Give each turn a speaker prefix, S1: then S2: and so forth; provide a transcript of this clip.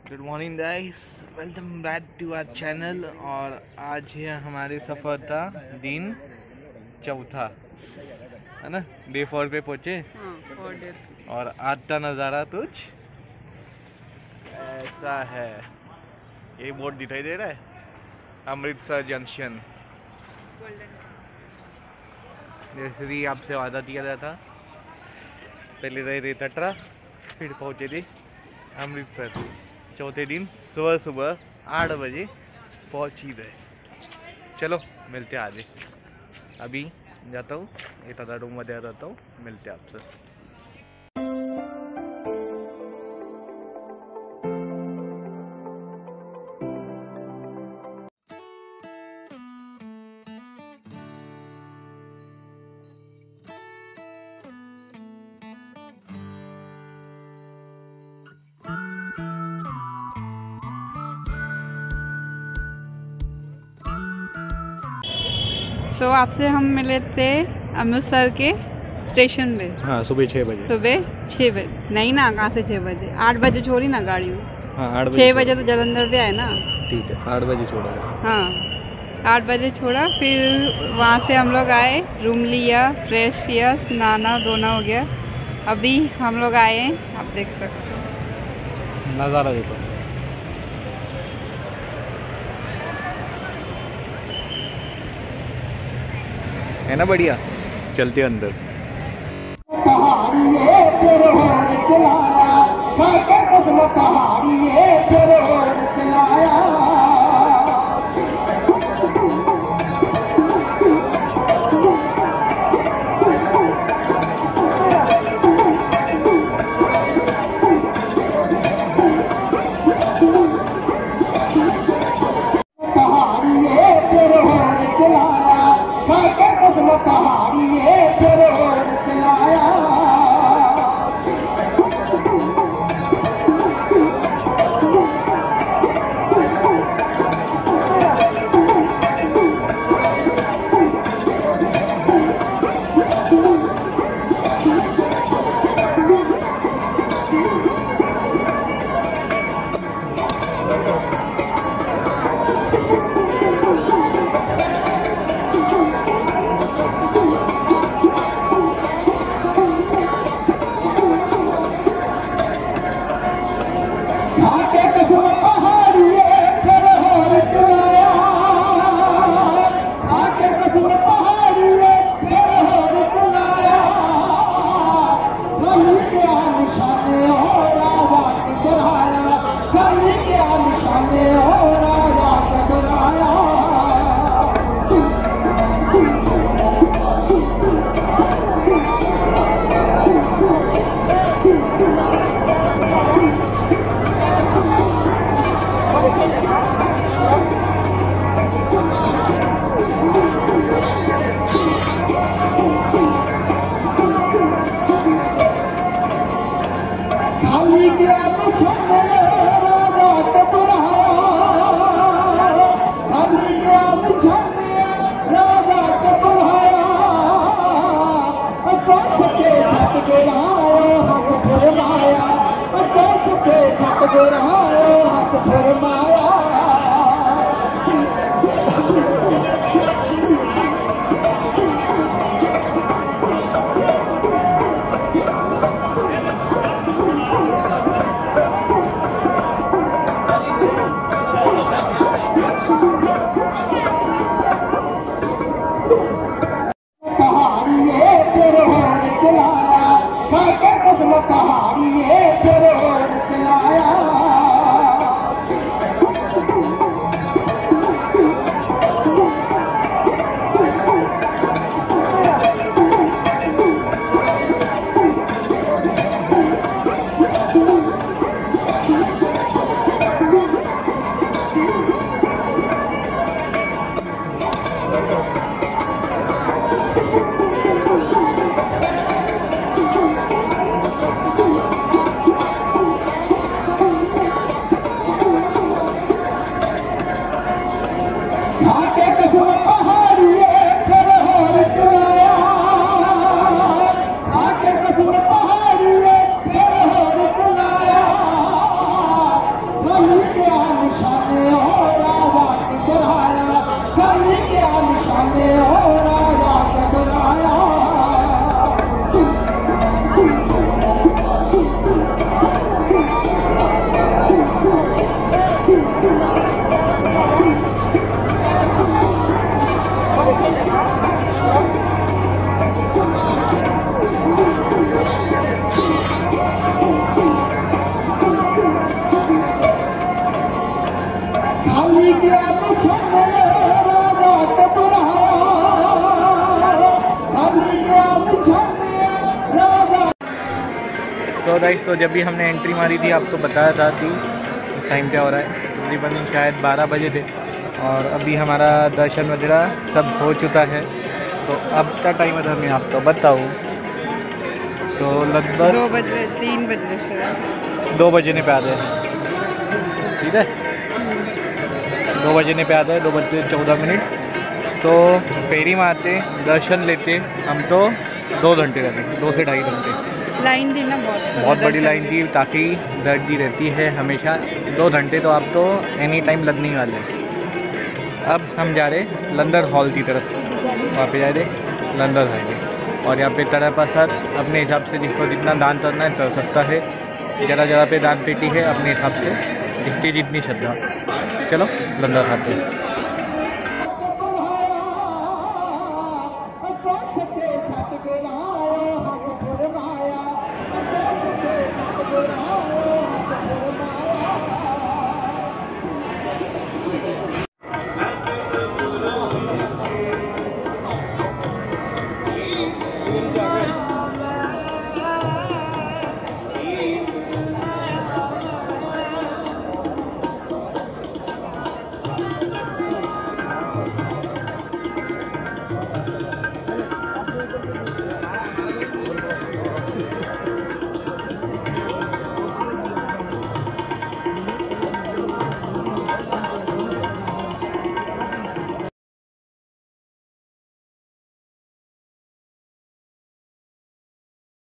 S1: Good morning guys, welcome back to our channel. और आज है हमारे सफ़र का दिन चौथा, है ना। डे 4 पे पहुँचे। और आज का नज़ारा कुछ ऐसा है। ये बोर्ड दिखाई दे रहा है, अमृतसर जंक्शन। जैसे कि आपसे वादा किया गया था, पहले रहे रेतट्रा, फिर पहुँचे थे अमृतसर। चौथे दिन सुबह सुबह 8 बजे पहुँच ही गए। चलो मिलते हैं आगे। अभी जाता हूँ, एक आधा रूम में जाता हूँ, मिलते हैं आपसे।
S2: आपसे हम मिले थे अमृतसर के स्टेशन में।
S1: हाँ, सुबह 6 बजे।
S2: सुबह 6 बजे नहीं ना, कहाँ से 6 बजे? 8 बजे छोड़ी ना गाड़ी।
S1: हाँ, 8 बजे।
S2: 6 बजे तो जलंधर पे है ना।
S1: ठीक है, 8 बजे छोड़ा।
S2: हाँ, 8 बजे छोड़ा। फिर वहाँ से हम लोग आए, रूम लिया, फ्रेश किया, स्नाना धोना हो गया। अभी हम लोग आए हैं, आप देख सकते हो
S1: नज़ारा देखो। है ना बढ़िया। चलते अंदर। सो गाइस, तो जब भी हमने एंट्री मारी थी आपको बताया था कि टाइम क्या हो रहा है, तकरीबन शायद 12 बजे थे और अभी हमारा दर्शन वगैरह सब हो चुका है। तो अब क्या टाइम है मैं आपको बताऊँ तो लगभग
S2: 2 बज रहे 3 बज रहे शायद
S1: 2 बजने पे आते हैं। ठीक है, 2 बजने पे आते हैं, 2 बज के 14 मिनट। तो फेरी में आते दर्शन लेते हम तो 2 घंटे लगे, 2 से 2.5 घंटे।
S2: लाइन थी ना, बहुत
S1: बड़ी लाइन थी, काफ़ी दर्दी रहती है हमेशा। 2 घंटे तो आप तो एनी टाइम लगने ही वाले हैं। अब हम जा रहे लंदर हॉल की तरफ, वहाँ पे जा रहे लंदर जाएंगे और यहाँ पे तरह प्रसाद अपने हिसाब से जिसको जितना दान करना है कर सकता है। जगह जगह पे दान पेटी है, अपने हिसाब से जितनी श्रद्धा। चलो लंदर खाते हैं।